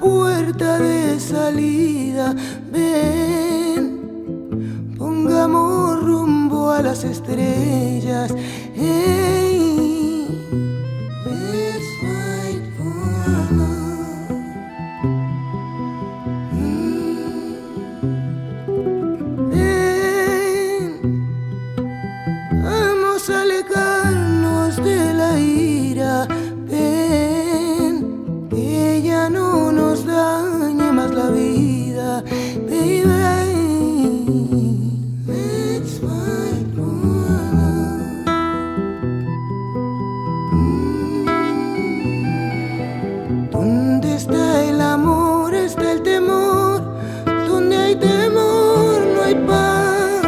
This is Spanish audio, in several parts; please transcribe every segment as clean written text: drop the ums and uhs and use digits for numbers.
puerta de salida. Ven, pongamos rumbo a las estrellas. Hey, let's fight for love. Ven, vamos a alejarnos de la ira. Ven, que ya no nos dañe más la vida, baby. Let's fight for love. Donde está el amor, está el temor. Donde hay temor, no hay paz.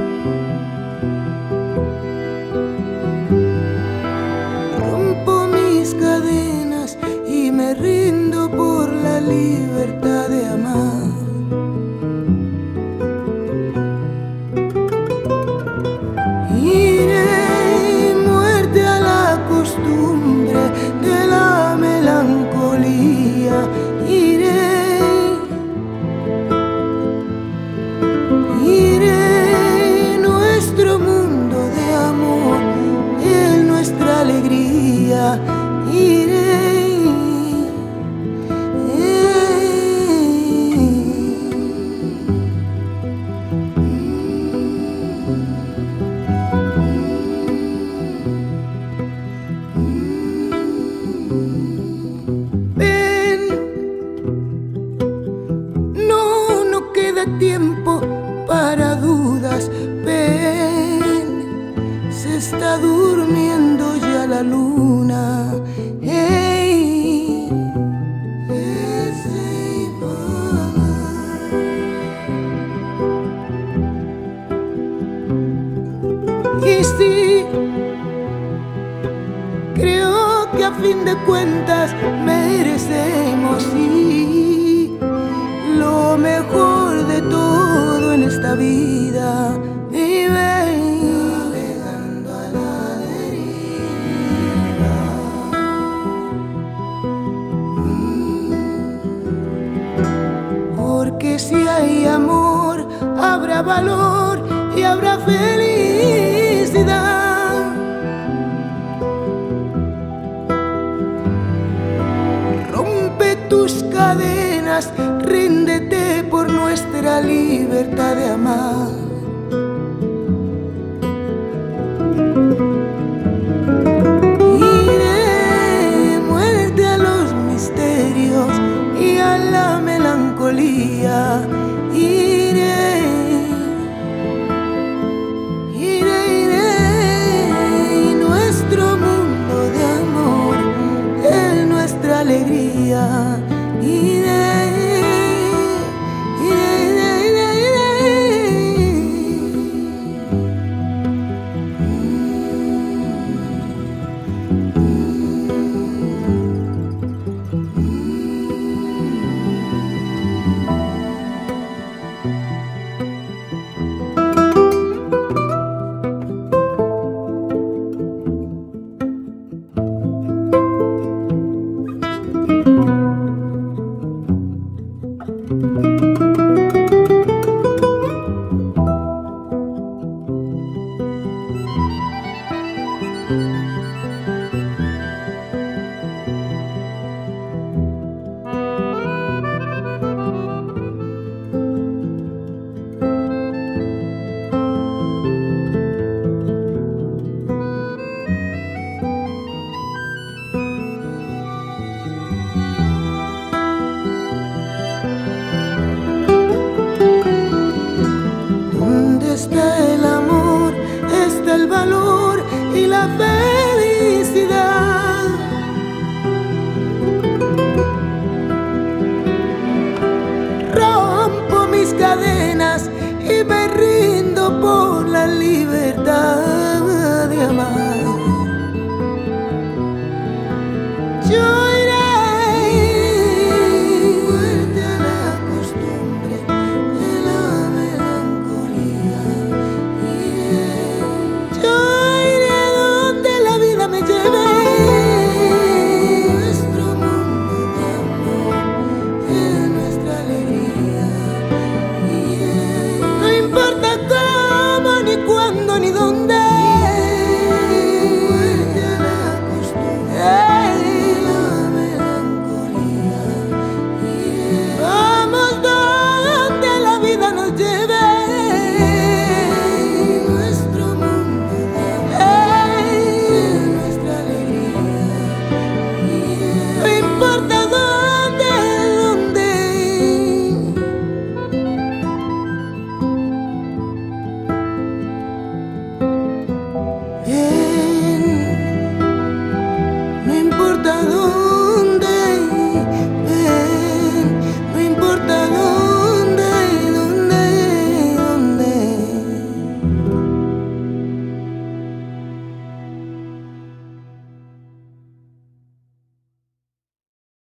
Rompo mis cadenas y me rindo por la libertad de amar. Iré muerte a la costumbre de la melancolía. Iré nuestro mundo de amor, en nuestra alegría. Iré. Ven, no queda tiempo para dudas. Ven, se está durmiendo ya la luna. Hey, let's say bye. Y sí, creo que a fin de cuentas merecemos, sí, lo mejor de todo en esta vida. Vive navegando a la deriva. Porque si hay amor, habrá valor y habrá felicidad. Rompe tus cadenas, ríndete por nuestra libertad de amar. Iré muerte a los misterios y a la melancolía. Iré, y nuestro mundo de amor, en nuestra alegría. Iré.